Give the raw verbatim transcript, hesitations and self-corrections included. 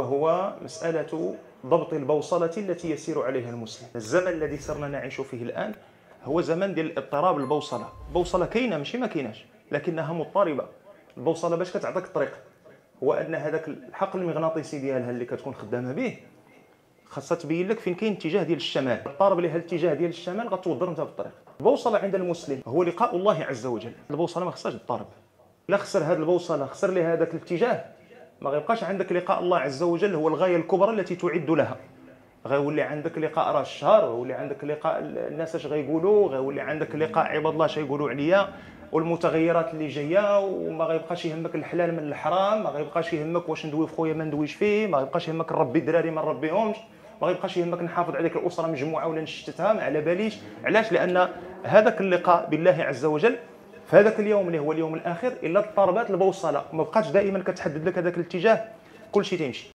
هو مسألة ضبط البوصلة التي يسير عليها المسلم. الزمن الذي صرنا نعيش فيه الآن هو زمن ديال اضطراب البوصلة. البوصلة كاينة ماشي ما كايناش، لكنها مضطربة. البوصلة باش كتعطيك الطريق هو أن هذاك الحقل المغناطيسي ديالها اللي كتكون خدامة به خاصها تبين لك فين كاين الاتجاه ديال الشمال. طارب لها الاتجاه ديال الشمال غتوضر انت في الطريق. البوصلة عند المسلم هو لقاء الله عز وجل. البوصلة ما خصهاش تضطرب. الا خسر هذه البوصلة، خسر لها هذاك الاتجاه، ما غيبقاش عندك لقاء الله عز وجل هو الغاية الكبرى التي تعد لها. غيولي عندك لقاء راس الشهر، غيولي عندك لقاء الناس اش غيقولوا، غيولي عندك لقاء عباد الله اش يقولوا عليا، والمتغيرات اللي جايه، وما غيبقاش يهمك الحلال من الحرام، ما غيبقاش يهمك واش ندوي في خويا ما ندويش فيه، ما غيبقاش يهمك نربي الدراري ما نربيهمش، ما غيبقاش يهمك نحافظ عليك الاسره مجموعه ولا نشتتها، ما على باليش. علاش؟ لان هذاك اللقاء بالله عز وجل في هذاك اليوم اللي هو اليوم الاخر الا اضطربات البوصله ما بقاتش دائما كتحدد لك هذاك الاتجاه، كل شيء تيمشي.